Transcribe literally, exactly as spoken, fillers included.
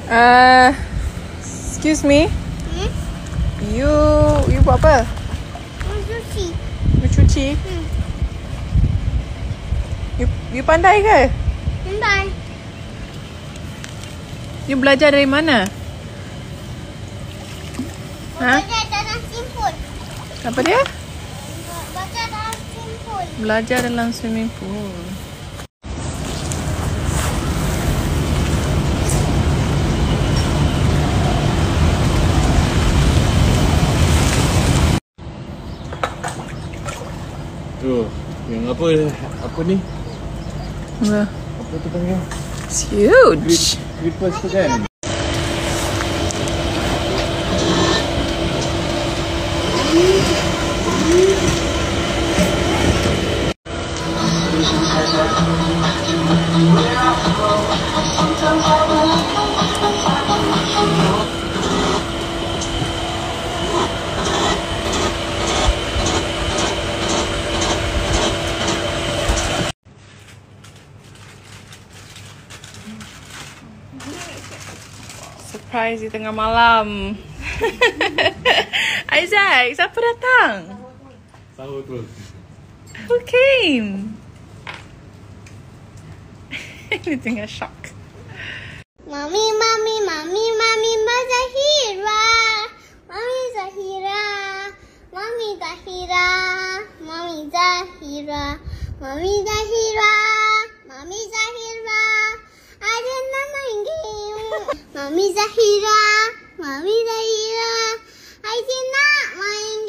Uh, excuse me. Hmm? You you buat apa? Mencuci. Mencuci? Hmm. You you pandai ke? Pandai. You belajar dari mana? Ha? Belajar dalam simpul. Apa dia? Belajar dalam simpul. Belajar dalam swimming pool. Tu, yang apa apa ni? Apa? Apa tu panggil? It's huge. Creepers tu kan? Surprise di tengah malam. Isaac, siapa datang? Sahur tu. Who came? Dia tengah shock. Mami, mami, mami, mami, Mbak Zahira. Mami Zahira. Mami Zahira. Mami Zahira. Mami Zahira. Mami Zahira. Ada nama game. Mami Zahira. Mami Zahira. I cannot main